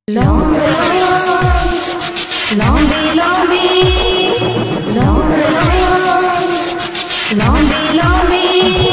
Long, lombi, lombi, long, lombi, lombi.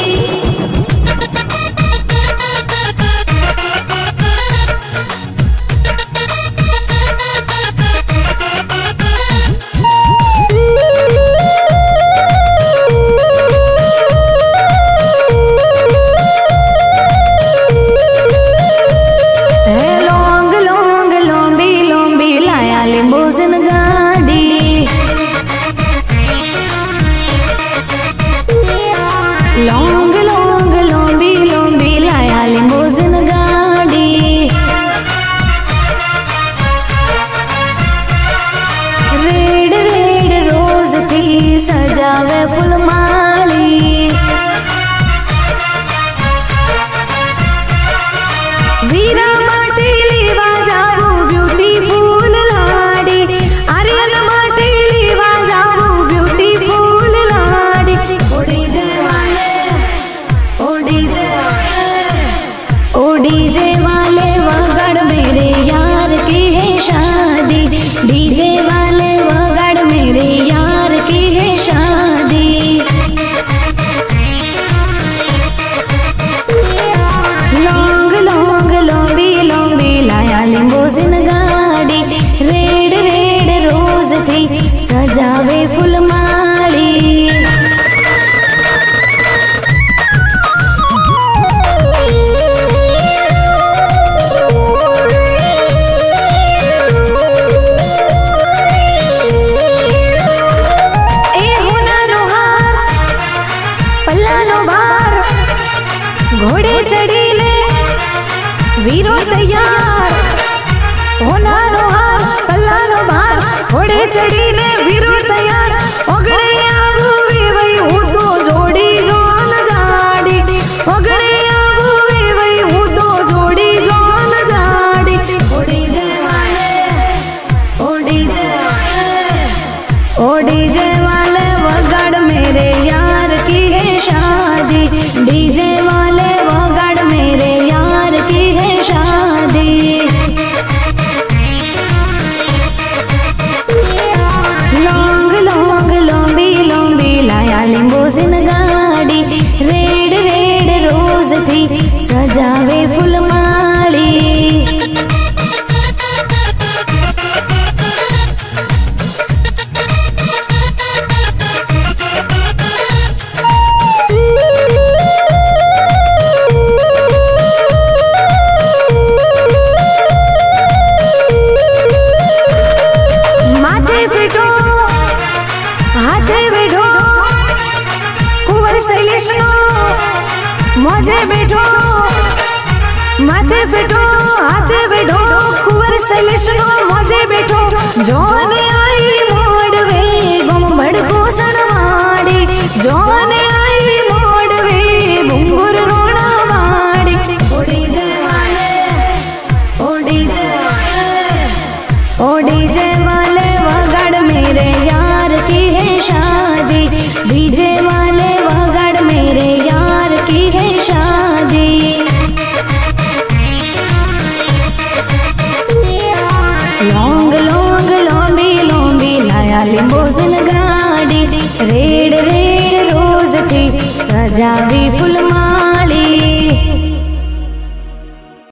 वीरो तैयार होना नो हार कल्ला नो भार घोड़े चढ़ी ने वीरो तैयार ओगड़े आगू वे वही हूँ तो जोड़ी जो न जाड़ी ओगड़े आगू वे वही हूँ तो जोड़ी जो न जाड़ी ओडी जय वाले ओडी जय वाले ओडी जय वाले वगड़ मेरे यार की है शादी डीजे वाले वगड़ मेरे यार की है शादी लॉन्ग लॉन्ग लॉम्बी लॉम्बी लाया लिम्बोजिन गाड़ी रेड रेड रोज थी सजावे फुलमाली मौजे बैठो माथे बैठो हाथे बैठो कुंवर शैलेश मौजे बैठो जोने आई मोड़वे बम भड़कोसन माड़ी जोने आई मोड़वे बुंगुर रोना माड़ी ओडी जय वाले ओडी जय वाले ओडी जय वाले वगड़ मेरे यार की है शादी डीजे वाले वगड़ मेरे यार की है शादी लॉन्ग लॉन्ग लॉम्बी लॉम्बी लाया लिम्बोजिन गाड़ी रेड रेड रोज थी सजावी फुलमा